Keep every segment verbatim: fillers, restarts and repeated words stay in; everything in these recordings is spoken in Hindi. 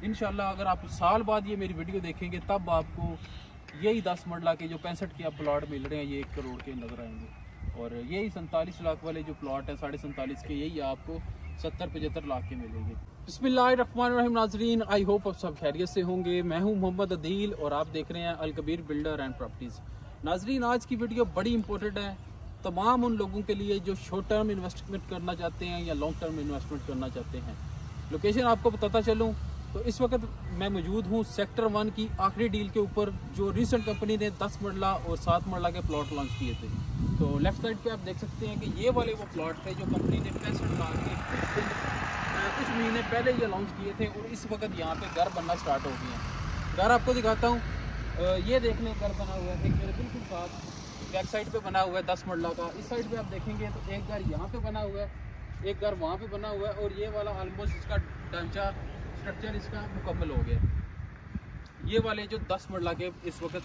इंशाल्लाह अगर आप साल बाद ये मेरी वीडियो देखेंगे तब आपको यही दस मरला के जो पैंसठ के आप प्लॉट मिल रहे हैं ये एक करोड़ के नज़र आएंगे। और यही सैंतालीस लाख वाले जो प्लॉट है साढ़े सैंतालीस के, यही आपको सत्तर पचहत्तर लाख के मिलेंगे। बिस्मिल्लाहिर्रहमानिर्रहीम नाजरीन, आई होप आप सब खैरियत से होंगे। मैं हूं मोहम्मद अदील और आप देख रहे हैं Al Kabir builder and properties. नाजरीन, आज की वीडियो बड़ी इंपॉर्टेंट है तमाम उन लोगों के लिए जो शॉर्ट टर्म इन्वेस्टमेंट करना चाहते हैं या लॉन्ग टर्म इन्वेस्टमेंट करना चाहते हैं। लोकेशन आपको बताता चलूँ तो इस वक्त मैं मौजूद हूँ सेक्टर वन की आखिरी डील के ऊपर, जो रिसेंट कंपनी ने दस मरला और सात मरला के प्लॉट लॉन्च किए थे। तो लेफ्ट साइड पे आप देख सकते हैं कि ये वाले वो प्लॉट थे जो कंपनी ने पैंसठ लाख के कुछ दिन कुछ महीने पहले ये लॉन्च किए थे और इस वक्त यहाँ पे घर बनना स्टार्ट हो गए हैं। घर आपको दिखाता हूँ, ये देख लें घर बना हुआ है एक मेरे बिल्कुल साथ बैक साइड पे बना हुआ है दस मरला का। इस साइड पे आप देखेंगे तो एक घर यहाँ पे बना हुआ है, एक घर वहाँ पे बना हुआ है और ये वाला ऑलमोस्ट इसका ढांचा स्ट्रक्चर इसका मुकम्मल हो गया। ये वाले जो दस मरला के इस वक्त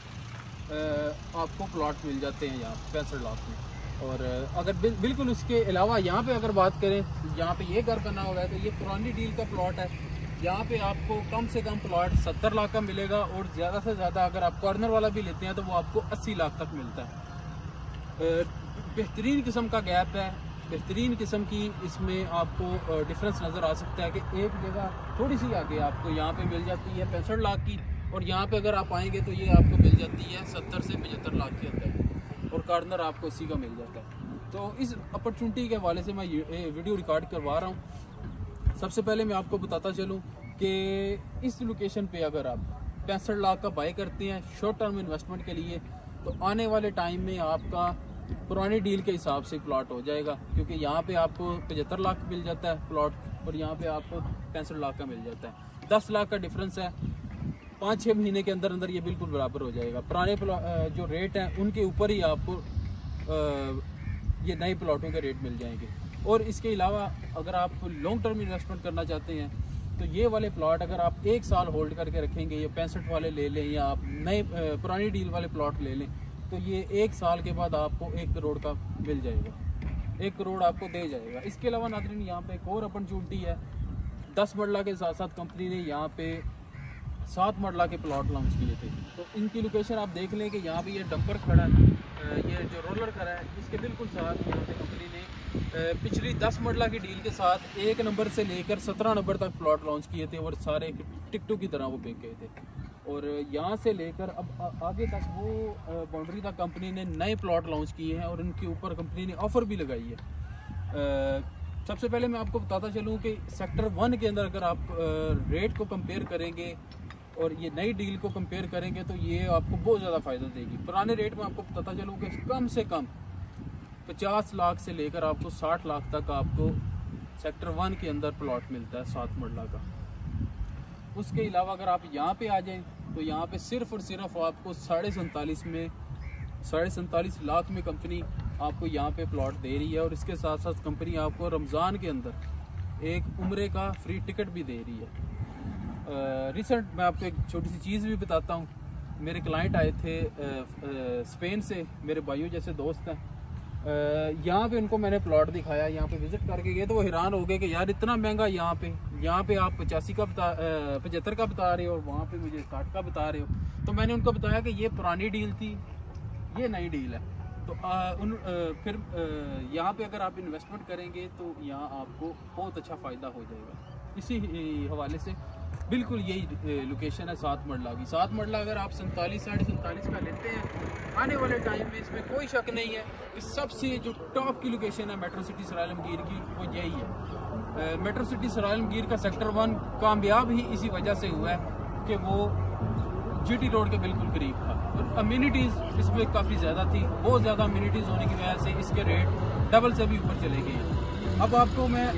आपको प्लॉट मिल जाते हैं यहाँ पैंसठ लाख में। और अगर बिल, बिल्कुल उसके अलावा यहाँ पे अगर बात करें, यहाँ पे ये घर बना हुआ है तो ये पुरानी डील का प्लॉट है। यहाँ पे आपको कम से कम प्लॉट सत्तर लाख का मिलेगा और ज़्यादा से ज़्यादा अगर आप कॉर्नर वाला भी लेते हैं तो वो आपको अस्सी लाख तक मिलता है। बेहतरीन किस्म का गैप है, बेहतरीन किस्म की इसमें आपको डिफरेंस नज़र आ सकता है कि एक जगह थोड़ी सी आगे आपको यहाँ पे मिल जाती है पैंसठ लाख की और यहाँ पे अगर आप आएंगे तो ये आपको मिल जाती है सत्तर से पचहत्तर लाख के अंदर और कॉर्नर आपको इसी का मिल जाता है। तो इस अपॉर्चुनिटी के हवाले से मैं ये वीडियो रिकॉर्ड करवा रहा हूँ। सबसे पहले मैं आपको बताता चलूँ कि इस लोकेशन पे अगर आप पैंसठ लाख का बाय करते हैं शॉर्ट टर्म इन्वेस्टमेंट के लिए तो आने वाले टाइम में आपका पुरानी डील के हिसाब से प्लॉट हो जाएगा, क्योंकि यहाँ पे आपको पचहत्तर लाख मिल जाता है प्लॉट और यहाँ पे आपको पैंसठ लाख का मिल जाता है। दस लाख का डिफरेंस है, पाँच छः महीने के अंदर अंदर ये बिल्कुल बराबर हो जाएगा। पुराने जो रेट हैं उनके ऊपर ही आपको ये नए प्लॉटों के रेट मिल जाएंगे। और इसके अलावा अगर आप लॉन्ग टर्म इन्वेस्टमेंट करना चाहते हैं तो ये वाले प्लॉट अगर आप एक साल होल्ड करके रखेंगे या पैंसठ वाले ले लें या आप नए पुरानी डील वाले प्लॉट ले लें तो ये एक साल के बाद आपको एक करोड़ का मिल जाएगा, एक करोड़ आपको दे जाएगा। इसके अलावा नाज़रीन यहाँ पे एक और अपॉर्चुनिटी है, दस मरला के साथ साथ कंपनी ने यहाँ पे सात मरला के प्लॉट लॉन्च किए थे। तो इनकी लोकेशन आप देख लें कि यहाँ पे ये डंपर खड़ा है, ये जो रोलर खड़ा है इसके बिल्कुल साथ यहाँ पे कंपनी ने पिछली दस मरला की डील के साथ एक नंबर से लेकर सत्रह नंबर तक प्लॉट लॉन्च किए थे और सारे टिकटों की तरह वो बिक गए थे। और यहाँ से लेकर अब आगे तक वो बाउंड्री तक कंपनी ने नए प्लॉट लॉन्च किए हैं और उनके ऊपर कंपनी ने ऑफ़र भी लगाई है। सबसे पहले मैं आपको बताता चलूँ कि सेक्टर वन के अंदर अगर आप रेट को कंपेयर करेंगे और ये नई डील को कंपेयर करेंगे तो ये आपको बहुत ज़्यादा फ़ायदा देगी। पुराने रेट में आपको बताता चलूँ कि कम से कम पचास लाख से लेकर आपको साठ लाख तक आपको सेक्टर वन के अंदर प्लॉट मिलता है सात मरला का। उसके अलावा अगर आप यहाँ पे आ जाएं तो यहाँ पे सिर्फ और सिर्फ आपको साढ़े सैंतालीस में साढ़े सैंतालीस लाख में कंपनी आपको यहाँ पे प्लॉट दे रही है। और इसके साथ साथ कंपनी आपको रमज़ान के अंदर एक उम्रे का फ्री टिकट भी दे रही है। रिसेंट मैं आपको एक छोटी सी चीज़ भी बताता हूँ। मेरे क्लाइंट आए थे आ, आ, स्पेन से, मेरे भाइयों जैसे दोस्त हैं। यहाँ पे उनको मैंने प्लॉट दिखाया, यहाँ पे विजिट करके गए तो वो हैरान हो गए कि यार इतना महंगा यहाँ पे यहाँ पे आप पचासी का बता पचहत्तर का बता रहे हो और वहाँ पे मुझे साठ का बता रहे हो। तो मैंने उनको बताया कि ये पुरानी डील थी, ये नई डील है। तो आ, उन आ, फिर यहाँ पे अगर आप इन्वेस्टमेंट करेंगे तो यहाँ आपको बहुत अच्छा फ़ायदा हो जाएगा। इसी हवाले से बिल्कुल यही लोकेशन है सात मरला की। सात मरला अगर आप सैंतालीस साढ़े सैंतालीस का लेते हैं आने वाले टाइम में, इसमें कोई शक नहीं है कि सबसे जो टॉप की लोकेशन है मेट्रो सिटी सराय आलमगीर की वो यही है। मेट्रो सिटी सराय आलमगीर का सेक्टर वन कामयाब ही इसी वजह से हुआ है कि वो जीटी रोड के बिल्कुल करीब था और अम्यूनिटीज़ इसमें काफ़ी ज़्यादा थी। बहुत ज़्यादा अम्यूनिटीज़ होने की वजह से इसके रेट डबल से भी ऊपर चले गए। अब आपको मैं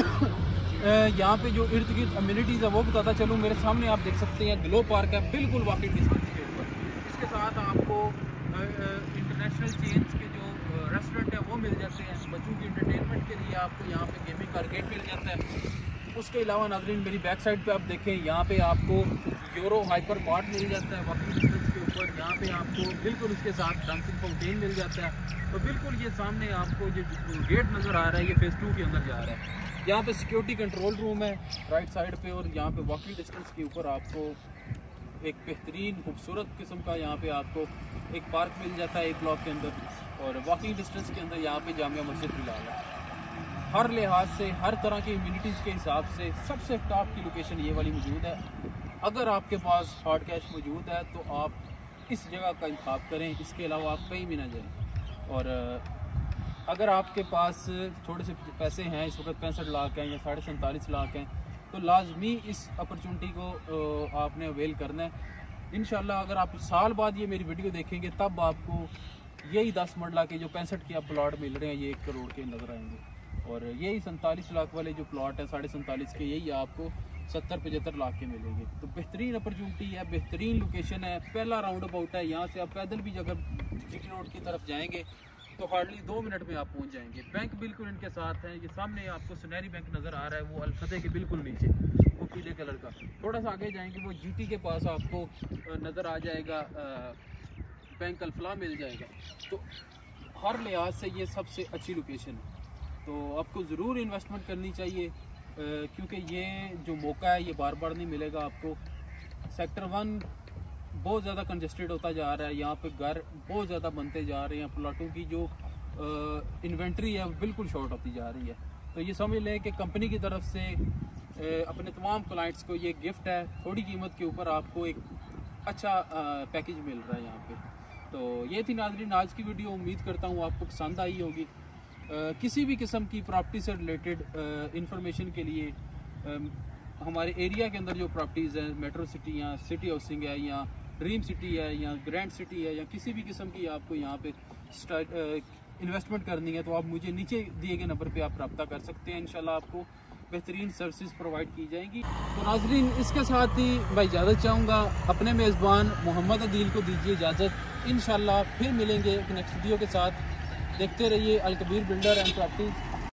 यहाँ पे जो इर्द गिर्द अम्यूनिटीज़ है वो बताता चलूँ। मेरे सामने आप देख सकते हैं ग्लो पार्क है बिल्कुल वॉकिंग डिस्टेंस के ऊपर। इसके साथ आपको इंटरनेशनल चेन्स के जो रेस्टोरेंट है वो मिल जाते हैं। बच्चों की इंटरटेनमेंट के लिए आपको यहाँ पे गेमिंग आर्केड मिल जाता है। उसके अलावा नाज़रीन मेरी बैक साइड पे आप देखें, यहाँ पे आपको यूरो हाइपर मार्ट मिल जाता है वॉकिंग डिस्टेंस के ऊपर। यहाँ पे आपको बिल्कुल उसके साथ डांसिंग फाउंटेन मिल जाता है। तो बिल्कुल ये सामने आपको जो गेट नज़र आ रहा है ये फेज़ टू के अंदर जा रहा है। यहाँ पे सिक्योरिटी कंट्रोल रूम है राइट साइड पे, और यहाँ पे वॉकिंग डिस्टेंस के ऊपर आपको एक बेहतरीन खूबसूरत किस्म का यहाँ पे आपको एक पार्क मिल जाता है एक ब्लॉक के अंदर, और वॉकिंग डिस्टेंस के अंदर यहाँ पे जामिया मस्जिद भी लगा है। हर लिहाज से, हर तरह की इम्यूनिटीज़ के हिसाब से सबसे टॉप की लोकेशन ये वाली मौजूद है। अगर आपके पास हार्ड कैश मौजूद है तो आप इस जगह का इंतखाब करें, इसके अलावा आप कहीं भी ना जाएं। और अगर आपके पास थोड़े से पैसे हैं, इस वक्त पैंसठ लाख हैं या साढ़े सैंतालीस लाख हैं, तो लाजमी इस अपॉर्चुनिटी को आपने अवेल करना है। इंशाल्लाह अगर आप साल बाद ये मेरी वीडियो देखेंगे तब आपको यही दस मरला के जो पैंसठ के आप प्लॉट मिल रहे हैं ये एक करोड़ के नज़र आएंगे, और यही सैंतालीस लाख वाले जो प्लॉट है साढ़े सैंतालीस के यही आपको सत्तर पचहत्तर लाख के मिलेंगे। तो बेहतरीन अपॉर्चुनिटी है, बेहतरीन लोकेशन है, पहला राउंड अबाउट है। यहाँ से आप पैदल भी अगर जीटी रोड की तरफ जाएंगे तो हार्डली दो मिनट में आप पहुँच जाएंगे। बैंक बिल्कुल इनके साथ है, ये सामने आपको सुनहरी बैंक नज़र आ रहा है, वो अल-फतेह के बिल्कुल नीचे वो पीले कलर का। थोड़ा सा आगे जाएंगे वो जीटी के पास आपको नज़र आ जाएगा बैंक अल-फलाह मिल जाएगा। तो हर लिहाज से ये सबसे अच्छी लोकेशन है, तो आपको ज़रूर इन्वेस्टमेंट करनी चाहिए, क्योंकि ये जो मौका है ये बार बार नहीं मिलेगा आपको। सेक्टर वन बहुत ज़्यादा कंजेस्टेड होता जा रहा है, यहाँ पे घर बहुत ज़्यादा बनते जा रहे हैं, प्लाटों की जो इन्वेंट्री है वो बिल्कुल शॉर्ट होती जा रही है। तो ये समझ लें कि कंपनी की तरफ से आ, अपने तमाम क्लाइंट्स को ये गिफ्ट है, थोड़ी कीमत के ऊपर आपको एक अच्छा पैकेज मिल रहा है यहाँ पे। तो ये थी नाज़रीन आज की वीडियो, उम्मीद करता हूँ आपको पसंद आई होगी। Uh, किसी भी किस्म की प्रॉपर्टी से रिलेटेड इंफॉर्मेशन के लिए uh, हमारे एरिया के अंदर जो प्रॉपर्टीज़ हैं, मेट्रो सिटी या सिटी हाउसिंग है या ड्रीम सिटी है या ग्रैंड सिटी है या किसी भी किस्म की आपको यहाँ पे इन्वेस्टमेंट uh, करनी है, तो आप मुझे नीचे दिए गए नंबर पे आप रब्ता कर सकते हैं। इंशाल्लाह आपको बेहतरीन सर्विसेज प्रोवाइड की जाएंगी। तो नाज़रीन इसके साथ ही मैं इजाज़त चाहूँगा, अपने मेज़बान मोहम्मद अदील को दीजिए इजाज़त। इंशाल्लाह फिर मिलेंगे एक नेक्स्ट वीडियो के साथ। देखते रहिए Al Kabir builder and properties.